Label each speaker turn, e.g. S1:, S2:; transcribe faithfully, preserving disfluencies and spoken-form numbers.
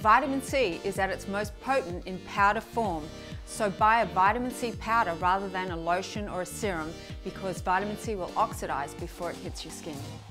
S1: Vitamin C is at its most potent in powder form, so buy a vitamin C powder rather than a lotion or a serum because vitamin C will oxidize before it hits your skin.